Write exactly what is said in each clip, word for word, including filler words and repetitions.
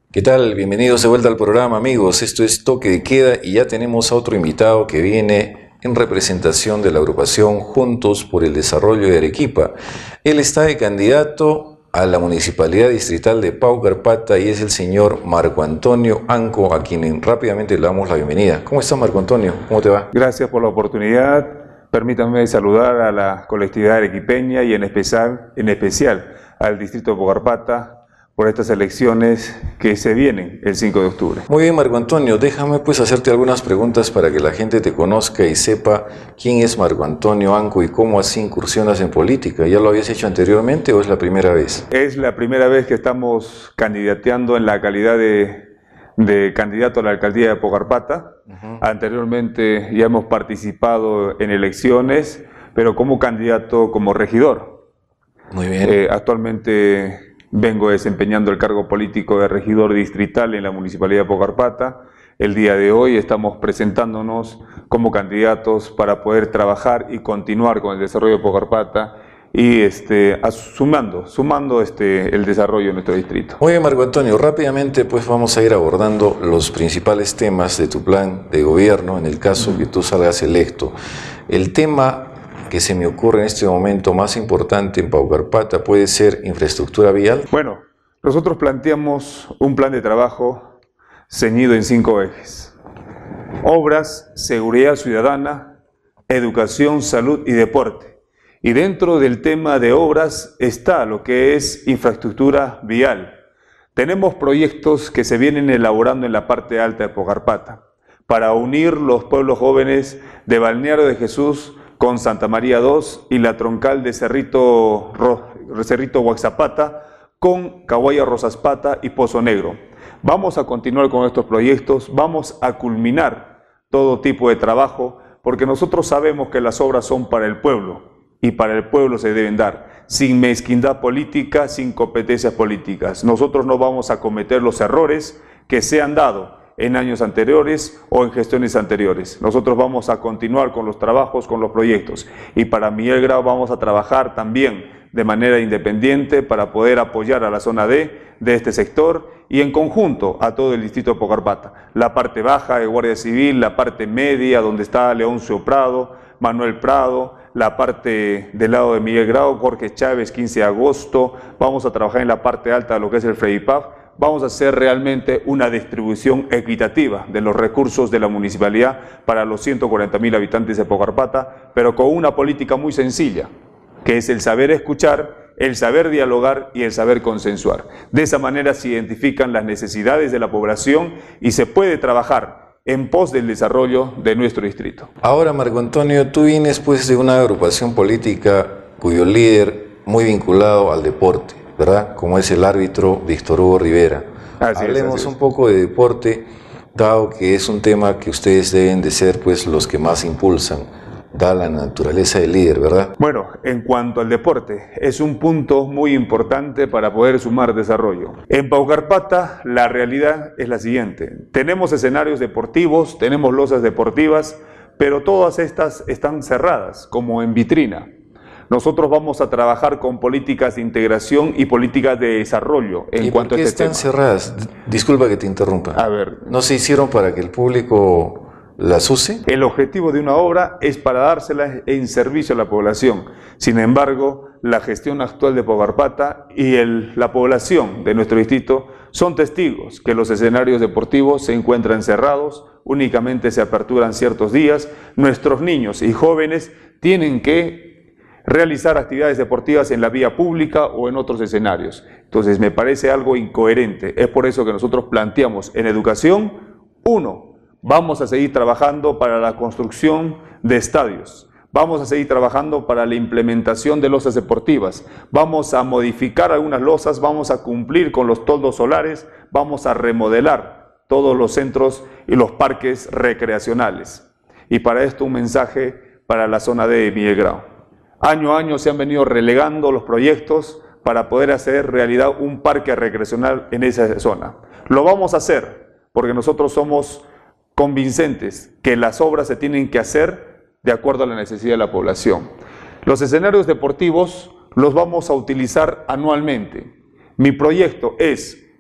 ¿Qué tal? Bienvenidos de vuelta al programa, amigos. Esto es Toque de Queda y ya tenemos a otro invitado que viene en representación de la agrupación Juntos por el Desarrollo de Arequipa. Él está de candidato a la Municipalidad Distrital de Paucarpata y es el señor Marco Antonio Anco, a quien rápidamente le damos la bienvenida. ¿Cómo está, Marco Antonio? ¿Cómo te va? Gracias por la oportunidad. Permítanme saludar a la colectividad arequipeña y en especial, en especial al distrito de Paucarpata por estas elecciones que se vienen el cinco de octubre. Muy bien, Marco Antonio, déjame pues hacerte algunas preguntas para que la gente te conozca y sepa quién es Marco Antonio Anco y cómo así incursionas en política. ¿Ya lo habías hecho anteriormente o es la primera vez? Es la primera vez que estamos candidateando en la calidad de, de candidato a la alcaldía de Paucarpata. Uh-huh. Anteriormente ya hemos participado en elecciones, pero como candidato, como regidor. Muy bien. Eh, actualmente vengo desempeñando el cargo político de regidor distrital en la Municipalidad de Paucarpata. El día de hoy estamos presentándonos como candidatos para poder trabajar y continuar con el desarrollo de Paucarpata y este, sumando, sumando este, el desarrollo de nuestro distrito. Muy bien, Marco Antonio, rápidamente pues vamos a ir abordando los principales temas de tu plan de gobierno en el caso que tú salgas electo. El tema que se me ocurre en este momento más importante en Paucarpata puede ser infraestructura vial. Bueno, nosotros planteamos un plan de trabajo ceñido en cinco ejes: obras, seguridad ciudadana, educación, salud y deporte. Y dentro del tema de obras está lo que es infraestructura vial. Tenemos proyectos que se vienen elaborando en la parte alta de Paucarpata para unir los pueblos jóvenes de Balneario de Jesús con Santa María dos y la troncal de Cerrito, Cerrito Huaxapata con Caguaya Rosaspata y Pozo Negro. Vamos a continuar con estos proyectos, vamos a culminar todo tipo de trabajo, porque nosotros sabemos que las obras son para el pueblo y para el pueblo se deben dar, sin mezquindad política, sin competencias políticas. Nosotros no vamos a cometer los errores que se han dado en años anteriores o en gestiones anteriores. Nosotros vamos a continuar con los trabajos, con los proyectos. Y para Miguel Grau vamos a trabajar también de manera independiente para poder apoyar a la zona D de este sector y en conjunto a todo el distrito de Paucarpata. La parte baja de Guardia Civil, la parte media donde está Leoncio Prado, Manuel Prado, la parte del lado de Miguel Grau, Jorge Chávez, quince de agosto. Vamos a trabajar en la parte alta de lo que es el Fredipaf. Vamos a hacer realmente una distribución equitativa de los recursos de la municipalidad para los ciento cuarenta mil habitantes de Paucarpata, pero con una política muy sencilla, que es el saber escuchar, el saber dialogar y el saber consensuar. De esa manera se identifican las necesidades de la población y se puede trabajar en pos del desarrollo de nuestro distrito. Ahora, Marco Antonio, tú vienes pues de una agrupación política cuyo líder muy vinculado al deporte, ¿verdad? Como es el árbitro Víctor Hugo Rivera. Así Hablemos es, así es. un poco de deporte, dado que es un tema que ustedes deben de ser pues los que más impulsan, dada la naturaleza del líder, ¿verdad? Bueno, en cuanto al deporte, es un punto muy importante para poder sumar desarrollo. En Paucarpata la realidad es la siguiente: tenemos escenarios deportivos, tenemos losas deportivas, pero todas estas están cerradas, como en vitrina. Nosotros vamos a trabajar con políticas de integración y políticas de desarrollo en ¿Y cuanto por qué a este están tema. cerradas? Disculpa que te interrumpa. A ver, ¿No se hicieron para que el público las use? el objetivo de una obra es para dársela en servicio a la población. Sin embargo, la gestión actual de Paucarpata y el, la población de nuestro distrito son testigos que los escenarios deportivos se encuentran cerrados, únicamente se aperturan ciertos días. Nuestros niños y jóvenes tienen que realizar actividades deportivas en la vía pública o en otros escenarios. Entonces me parece algo incoherente. Es por eso que nosotros planteamos en educación, uno, vamos a seguir trabajando para la construcción de estadios. Vamos a seguir trabajando para la implementación de losas deportivas. Vamos a modificar algunas losas, vamos a cumplir con los toldos solares, vamos a remodelar todos los centros y los parques recreacionales. Y para esto un mensaje para la zona de Miguel Grau. Año a año se han venido relegando los proyectos para poder hacer realidad un parque recreacional en esa zona. Lo vamos a hacer porque nosotros somos convincentes que las obras se tienen que hacer de acuerdo a la necesidad de la población. Los escenarios deportivos los vamos a utilizar anualmente. Mi proyecto es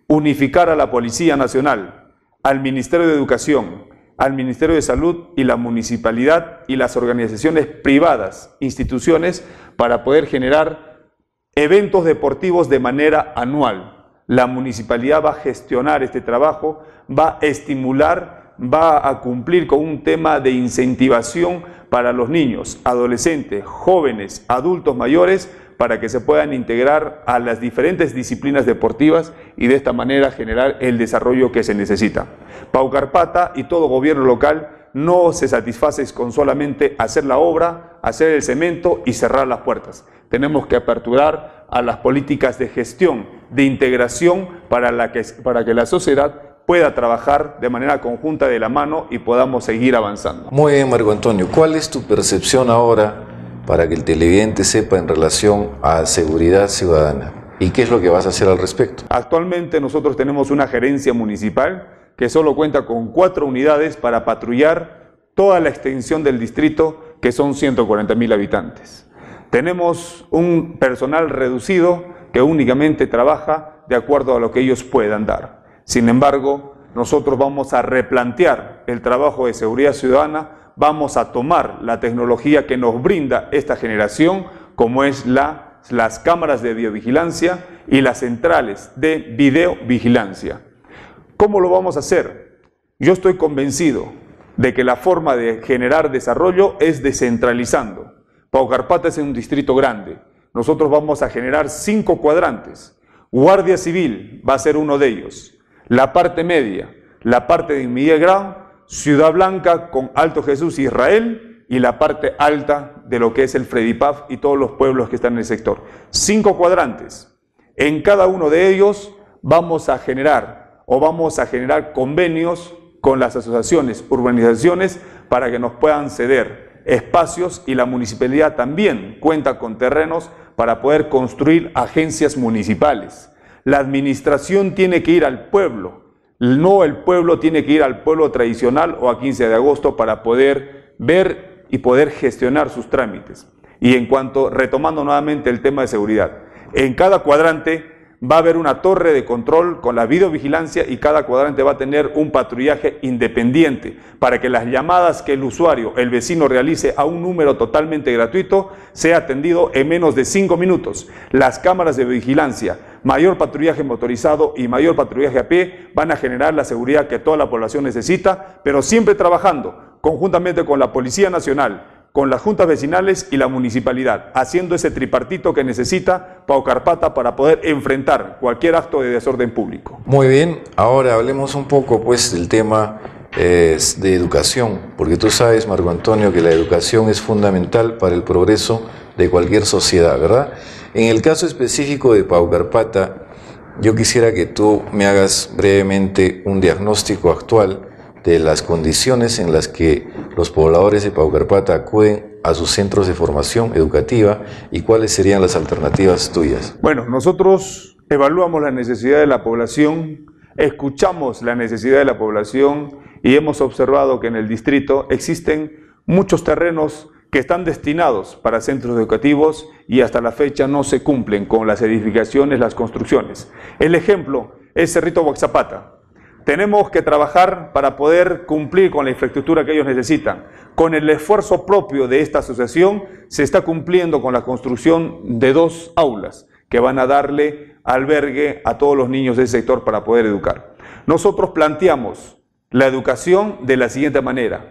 unificar a la Policía Nacional, al Ministerio de Educación, al Ministerio de Salud y la Municipalidad y las organizaciones privadas, instituciones, para poder generar eventos deportivos de manera anual. La municipalidad va a gestionar este trabajo, va a estimular, va a cumplir con un tema de incentivación para los niños, adolescentes, jóvenes, adultos mayores, para que se puedan integrar a las diferentes disciplinas deportivas y de esta manera generar el desarrollo que se necesita. Paucarpata y todo gobierno local no se satisface con solamente hacer la obra, hacer el cemento y cerrar las puertas. Tenemos que aperturar a las políticas de gestión, de integración, para, la que, para que la sociedad pueda trabajar de manera conjunta de la mano y podamos seguir avanzando. Muy bien, Marco Antonio. ¿Cuál es tu percepción ahora para que el televidente sepa en relación a seguridad ciudadana? ¿Y qué es lo que vas a hacer al respecto? Actualmente nosotros tenemos una gerencia municipal que solo cuenta con cuatro unidades para patrullar toda la extensión del distrito, que son ciento cuarenta mil habitantes. Tenemos un personal reducido que únicamente trabaja de acuerdo a lo que ellos puedan dar. Sin embargo, nosotros vamos a replantear el trabajo de seguridad ciudadana, vamos a tomar la tecnología que nos brinda esta generación, como es la, las cámaras de videovigilancia y las centrales de videovigilancia. ¿Cómo lo vamos a hacer? Yo estoy convencido de que la forma de generar desarrollo es descentralizando. Paucarpata es un distrito grande. Nosotros vamos a generar cinco cuadrantes. Guardia Civil va a ser uno de ellos. La parte media, la parte de Miguel Grau, Ciudad Blanca con Alto Jesús Israel y la parte alta de lo que es el Fredipaf y todos los pueblos que están en el sector. Cinco cuadrantes. En cada uno de ellos vamos a generar o vamos a generar convenios con las asociaciones, urbanizaciones, para que nos puedan ceder espacios, y la municipalidad también cuenta con terrenos para poder construir agencias municipales. La administración tiene que ir al pueblo, no el pueblo tiene que ir al pueblo tradicional o a quince de agosto para poder ver y poder gestionar sus trámites. Y en cuanto, retomando nuevamente el tema de seguridad, en cada cuadrante va a haber una torre de control con la videovigilancia y cada cuadrante va a tener un patrullaje independiente para que las llamadas que el usuario, el vecino, realice a un número totalmente gratuito sea atendido en menos de cinco minutos. Las cámaras de vigilancia, mayor patrullaje motorizado y mayor patrullaje a pie van a generar la seguridad que toda la población necesita, pero siempre trabajando conjuntamente con la Policía Nacional, con las juntas vecinales y la municipalidad, haciendo ese tripartito que necesita Paucarpata para poder enfrentar cualquier acto de desorden público. Muy bien, ahora hablemos un poco pues del tema eh, de educación, porque tú sabes, Marco Antonio, que la educación es fundamental para el progreso de cualquier sociedad, ¿verdad? En el caso específico de Paucarpata, yo quisiera que tú me hagas brevemente un diagnóstico actual de las condiciones en las que los pobladores de Paucarpata acuden a sus centros de formación educativa y cuáles serían las alternativas tuyas. Bueno, nosotros evaluamos la necesidad de la población, escuchamos la necesidad de la población y hemos observado que en el distrito existen muchos terrenos que están destinados para centros educativos y hasta la fecha no se cumplen con las edificaciones, las construcciones. El ejemplo es Cerrito Huaxapata. Tenemos que trabajar para poder cumplir con la infraestructura que ellos necesitan. Con el esfuerzo propio de esta asociación se está cumpliendo con la construcción de dos aulas que van a darle albergue a todos los niños del sector para poder educar. Nosotros planteamos la educación de la siguiente manera.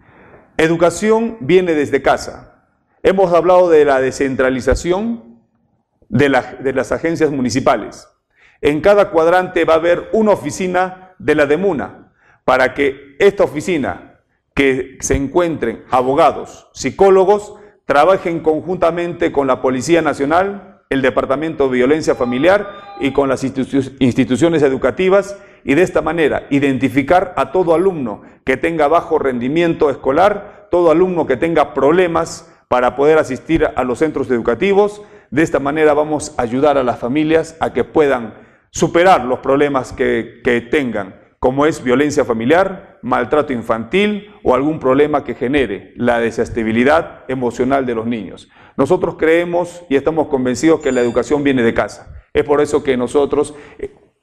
Educación viene desde casa. Hemos hablado de la descentralización de, la, de las agencias municipales. En cada cuadrante va a haber una oficina de la DEMUNA, para que esta oficina, que se encuentren abogados, psicólogos, trabajen conjuntamente con la Policía Nacional, el Departamento de Violencia Familiar y con las institu- instituciones educativas, y de esta manera identificar a todo alumno que tenga bajo rendimiento escolar, todo alumno que tenga problemas para poder asistir a los centros educativos. De esta manera vamos a ayudar a las familias a que puedan superar los problemas que, que tengan, como es violencia familiar, maltrato infantil o algún problema que genere la desestabilidad emocional de los niños. Nosotros creemos y estamos convencidos que la educación viene de casa. Es por eso que nosotros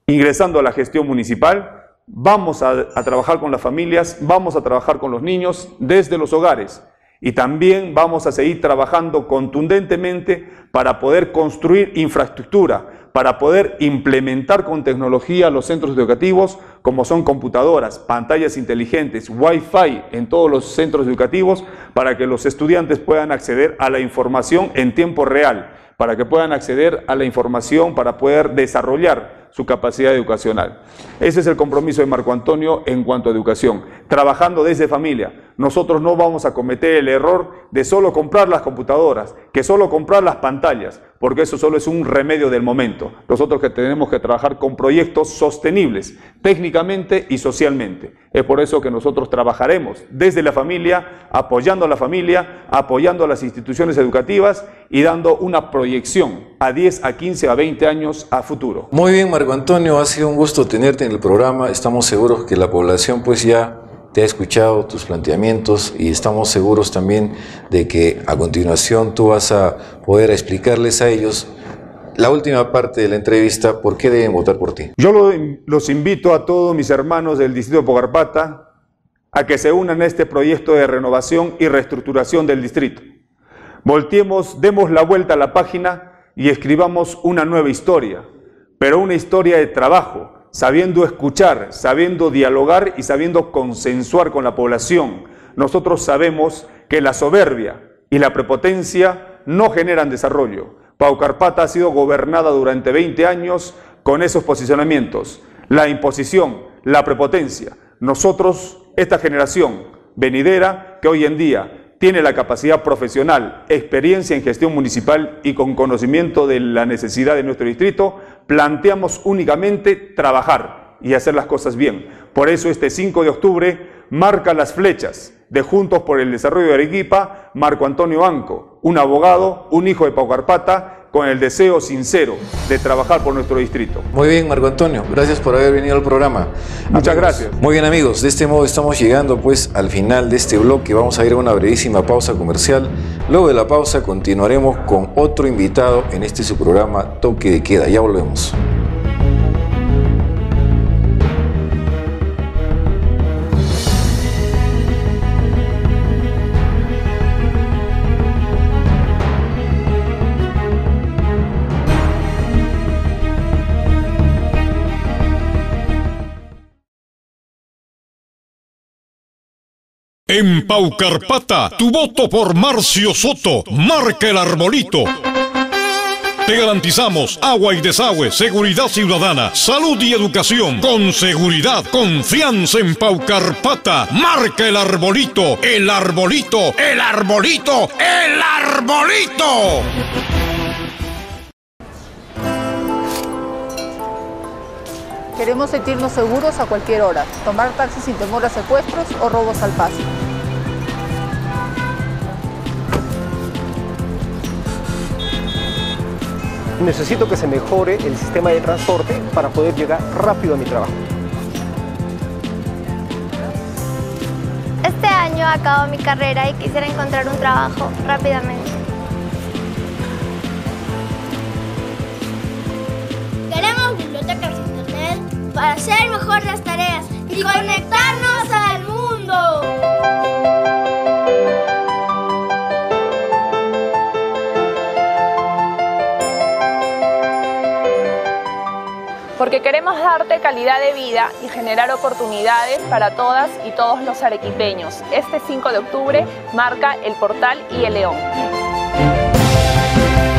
ingresando a la gestión municipal, vamos a, a trabajar con las familias, vamos a trabajar con los niños desde los hogares y también vamos a seguir trabajando contundentemente para poder construir infraestructura, para poder implementar con tecnología los centros educativos como son computadoras, pantallas inteligentes, Wi-Fi en todos los centros educativos para que los estudiantes puedan acceder a la información en tiempo real, para que puedan acceder a la información para poder desarrollar su capacidad educacional. Ese es el compromiso de Marco Antonio en cuanto a educación, trabajando desde familia. Nosotros no vamos a cometer el error de solo comprar las computadoras, que solo comprar las pantallas, porque eso solo es un remedio del momento. Nosotros que tenemos que trabajar con proyectos sostenibles, técnicamente y socialmente. Es por eso que nosotros trabajaremos desde la familia, apoyando a la familia, apoyando a las instituciones educativas y dando una proyección a diez, a quince, a veinte años a futuro. Muy bien, Marco Antonio, ha sido un gusto tenerte en el programa. Estamos seguros que la población pues ya te ha escuchado tus planteamientos y estamos seguros también de que a continuación tú vas a poder explicarles a ellos la última parte de la entrevista, por qué deben votar por ti. Yo lo, los invito a todos mis hermanos del distrito de Poucarpata a que se unan a este proyecto de renovación y reestructuración del distrito. Volteemos, demos la vuelta a la página y escribamos una nueva historia, pero una historia de trabajo, sabiendo escuchar, sabiendo dialogar y sabiendo consensuar con la población. Nosotros sabemos que la soberbia y la prepotencia no generan desarrollo. Poucarpata ha sido gobernada durante veinte años con esos posicionamientos, la imposición, la prepotencia. Nosotros, esta generación venidera que hoy en día tiene la capacidad profesional, experiencia en gestión municipal y con conocimiento de la necesidad de nuestro distrito, planteamos únicamente trabajar y hacer las cosas bien. Por eso este cinco de octubre marca las flechas de Juntos por el Desarrollo de Arequipa, Marco Antonio Anco, un abogado, un hijo de Poucarpata, con el deseo sincero de trabajar por nuestro distrito. Muy bien, Marco Antonio, gracias por haber venido al programa. Muchas amigos, gracias. Muy bien, amigos, de este modo estamos llegando pues al final de este bloque. Vamos a ir a una brevísima pausa comercial. Luego de la pausa continuaremos con otro invitado en este su programa Toque de Queda. Ya volvemos. En Poucarpata, tu voto por Marcio Soto marca el arbolito. Te garantizamos agua y desagüe, seguridad ciudadana, salud y educación. Con seguridad, confianza en Poucarpata. Marca el arbolito, el arbolito, el arbolito, el arbolito. Queremos sentirnos seguros a cualquier hora, tomar taxis sin temor a secuestros o robos al paso. Necesito que se mejore el sistema de transporte para poder llegar rápido a mi trabajo. Este año acabo mi carrera y quisiera encontrar un trabajo rápidamente. Queremos bibliotecas de internet para hacer mejor las tareas y conectarnos al mundo. Porque queremos darte calidad de vida y generar oportunidades para todas y todos los arequipeños. Este cinco de octubre marca el Portal y el León.